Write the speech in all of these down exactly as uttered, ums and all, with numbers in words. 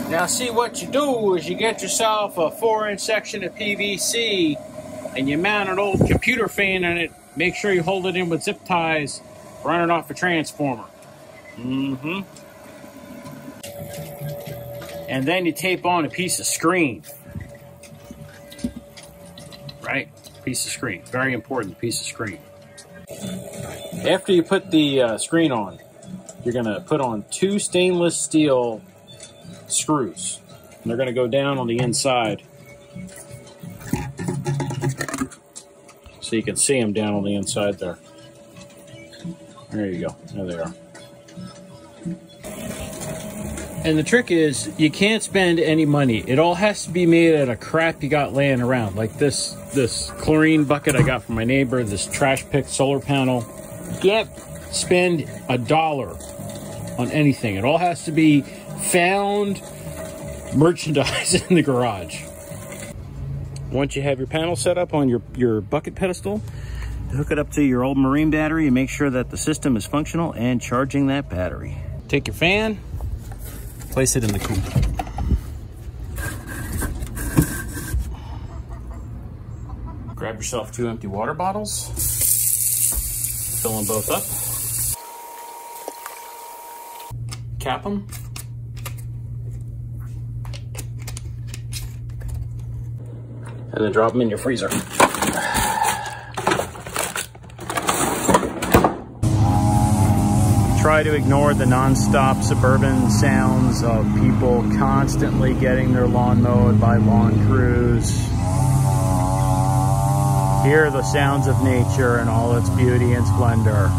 Now see, what you do is you get yourself a four inch section of P V C and you mount an old computer fan on it. Make sure you hold it in with zip ties, run it off a transformer. Mm-hmm. And then you tape on a piece of screen. Right? Piece of screen. Very important piece of screen. After you put the uh, screen on, you're going to put on two stainless steel screws. And they're going to go down on the inside. So you can see them down on the inside there. There you go. There they are. And the trick is, you can't spend any money. It all has to be made out of crap you got laying around. Like this, this chlorine bucket I got from my neighbor, this trash picked solar panel. You can't spend a dollar on anything. It all has to be found merchandise in the garage. Once you have your panel set up on your, your bucket pedestal, hook it up to your old marine battery and make sure that the system is functional and charging that battery. Take your fan, place it in the coop. Grab yourself two empty water bottles, fill them both up, cap them, and then drop them in your freezer. Try to ignore the non-stop suburban sounds of people constantly getting their lawn mowed by lawn crews. Hear the sounds of nature and all its beauty and splendor.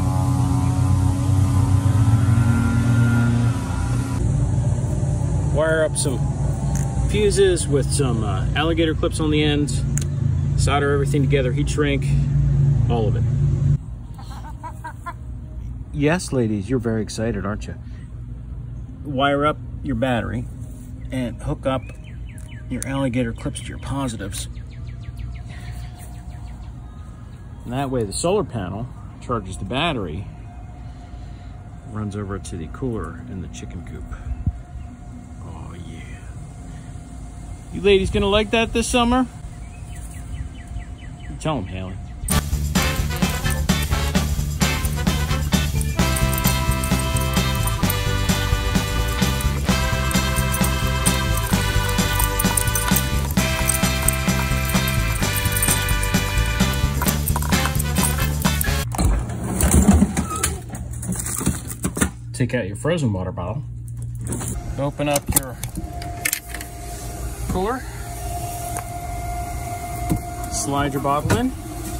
Wire up some fuses with some uh, alligator clips on the ends. Solder everything together, heat shrink, all of it. Yes, ladies, you're very excited, aren't you? Wire up your battery and hook up your alligator clips to your positives. And that way the solar panel charges the battery, runs over to the cooler in the chicken coop. Oh yeah. You ladies gonna like that this summer? Tell them, Haley. Take out your frozen water bottle. Open up your cooler. Slide your bottle in.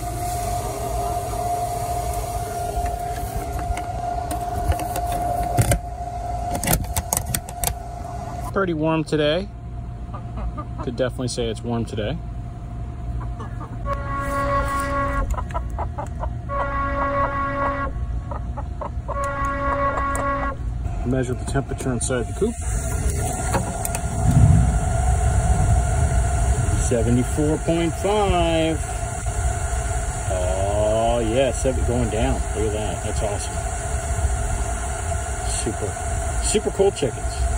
Pretty warm today. Could definitely say it's warm today. Measure the temperature inside the coop. seventy-four point five. Oh yeah, seven going down. Look at that. That's awesome. Super, super cool chickens.